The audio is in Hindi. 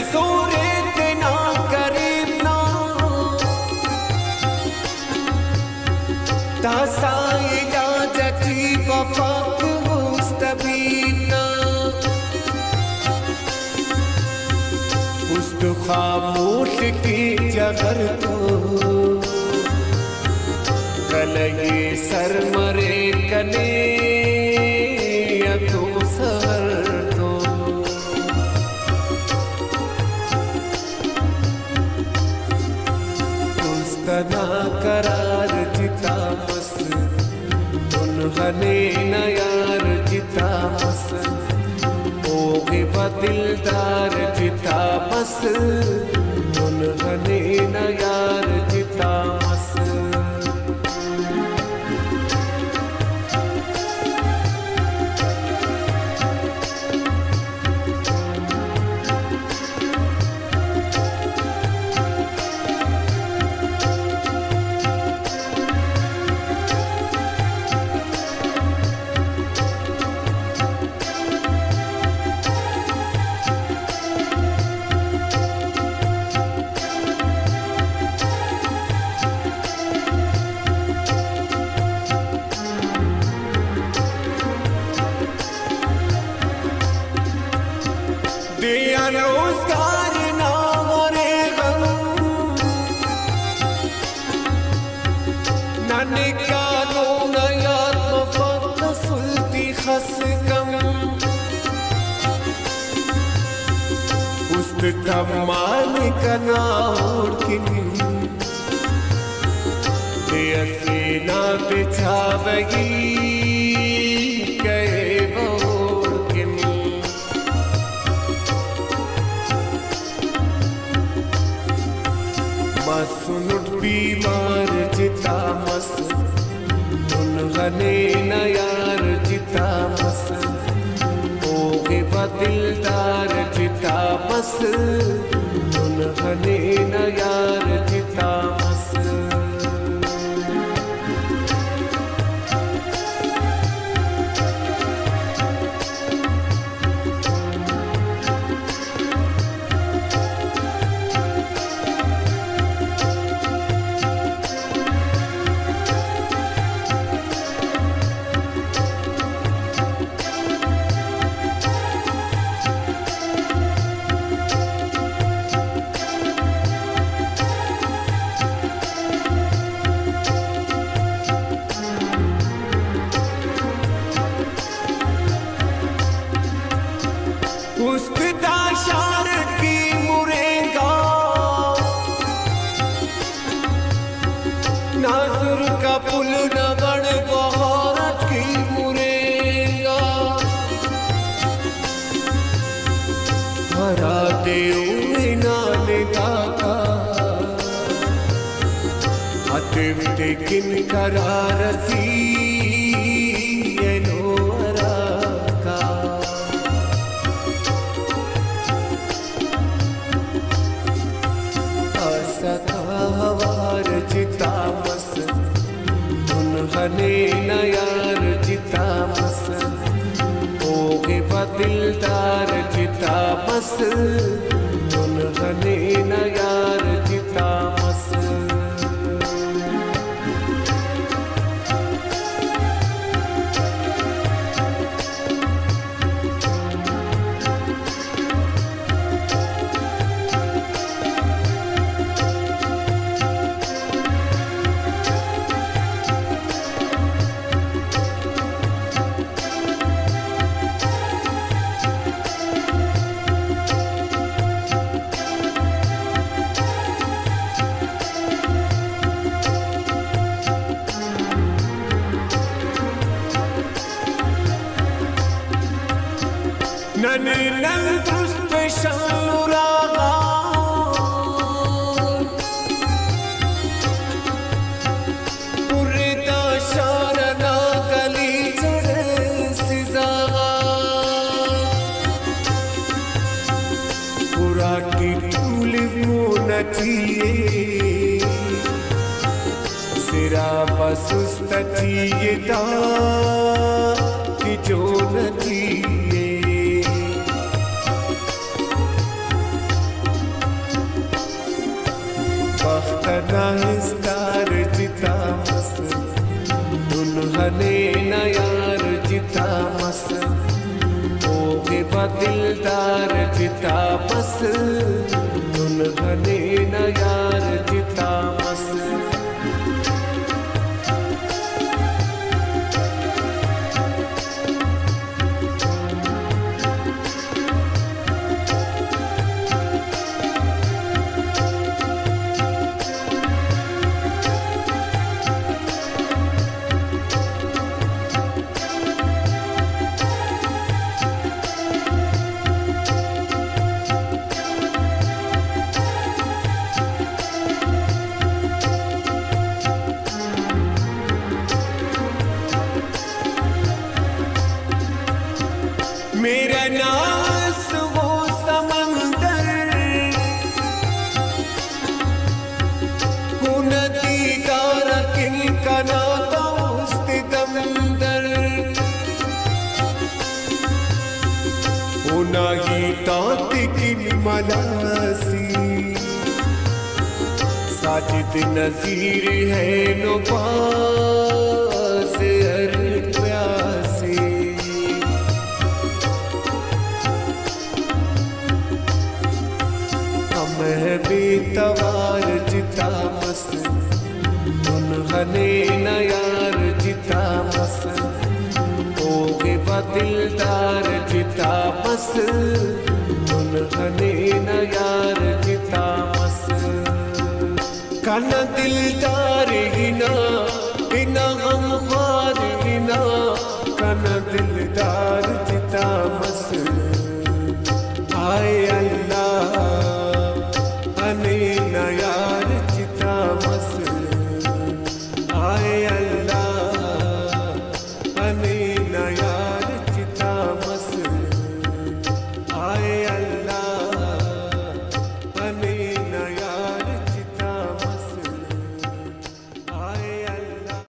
सूरत ना करीब ना तासाई जाती वफाक मुस्तबीना उस्त खामोश की जगर तो कल ये सर मरे कने या तो सर तो उसतना करार जिता मस उन्हने न यार जिता मस ओगे बदिलदार जिता मस उन्हने न यार जिता मस रोजगार ना रे गम न निकालो नयात मफत सुल्ती खस कम उस्त तमान कनार किनी दे असीना बिछावगी कहे सुनुट बीमार जिता मस उन्हने न यार जिता मस ओगे बदिलदार जिता मस उन्हने न यार जिता मस उस्ता शारत की मुरेगा नाजुर का पुल नगड़ बहारत की मुरेगा हरा दे नाने दाता अतिव किन करारसी हवार जिता मस उन्हने न यार जिता मस ओगे बदिलदार जिता मस उन्हने न यार जिता मस नने नंदुस पे शानुरागा पूरे दाशारना गली चढ़े सिजागा पूरा की टूलिव मोनचिए सिरा बसुस्तचिए दा की जो नचिए दिलदार जिता बस दुल्हने न यार जिता बस मेरा नास वो समंदर हो नदी तारा किनका ना दोस्त दमदर हो नाही तात किन मलासी साजिद नजीर है नुबास हर प्यासी बेतवार जिता मस दुल्हने न यार जिता मस होगे दिलदार जिता मस दुल्हने न यार जिता मस कन दिलदार हिना बिना गमख्वार हिना कन दिलदार जिता मस आए